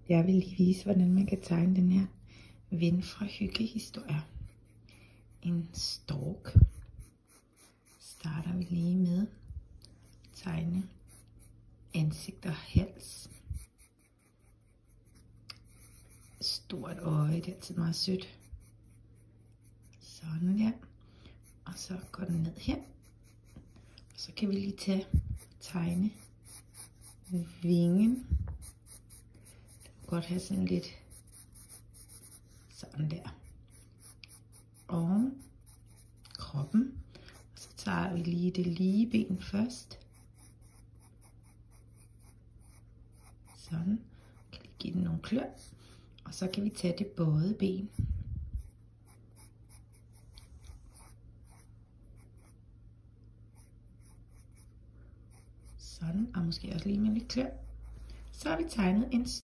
Jeg vil lige vise, hvordan man kan tegne den her ven fra hyggehistorier. En stork. Starter vi lige med at tegne ansigt og hals. Stort øje, det er altid meget sødt. Sådan der. Og så går den ned her. Og så kan vi lige tegne vingen. Den kan godt have sådan lidt sådan der. Og kroppen. Og så tager vi lige det lige ben først. Sådan. Kan vi give den nogle klør. Og så kan vi tage det bøjede ben. Sådan, og måske også lige med lidt klør. Så har vi tegnet en